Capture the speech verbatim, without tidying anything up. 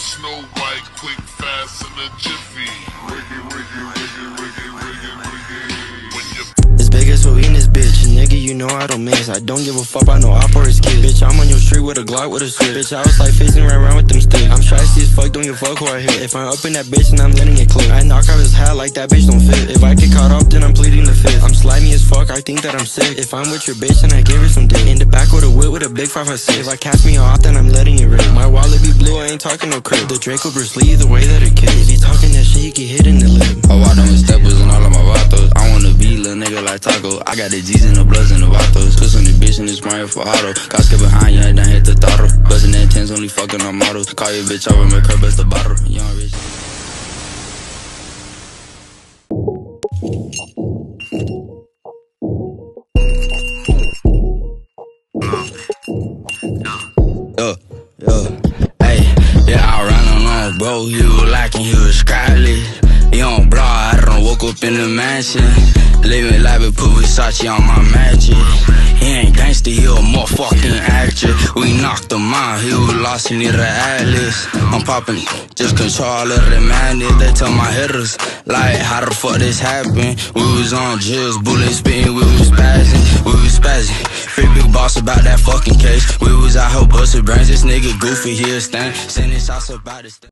Snow White, quick, fast, and a jiffy. Wiggy, wiggy, wiggy, wiggy, wiggy, wiggy. When you as big as we in this bitch, nigga, you know I don't miss. I don't give a fuck about no op or his kid. Bitch, I'm on your street with a Glock with a switch. Bitch, I was like facing right around with them sticks. I'm trashy as fuck, don't give a fuck who I hit. If I'm up in that bitch and I'm letting it click, I knock out his hat like that bitch don't fit. If I get caught up, then I'm pleading the fifth. I'm slimy as fuck, I think that I'm sick. If I'm with your bitch, then I give her some dick. In the back with a whip with a big five five six. If I cast me off, then I'm letting it rip. My wallet be blue, I ain't talking no crib. The Draco Bruce Lee, the way that it kicks. If he talking that shit, he get hit in the lip. I walk on with steppers and all of my Vatos. I wanna be little nigga like Taco. I got the G's and the Bloods and the Vatos. Cause on the bitch and it's Mario for auto. Got skip behind you and done hit the throttle. Buzzing that tens, only fucking on models. Call your bitch over, make her bust the bottle. Young rich. Yo, yo, hey, yeah, I ran on bro, he was lacking, he was scrappy. Young bro, I done woke up in the mansion. Living life and put Versace on my mattress. He ain't gangsta, he a motherfucking actor. We knocked him out, he was lost in the atlas. I'm popping, just control all of the madness. They tell my hitters, like, how the fuck this happened? We was on drills, bullets spitting, we was spazzing, we was spazzing. Free big boss about that fucking case. We was out here busting brains, this nigga goofy, he'll stand. Sending shots about it.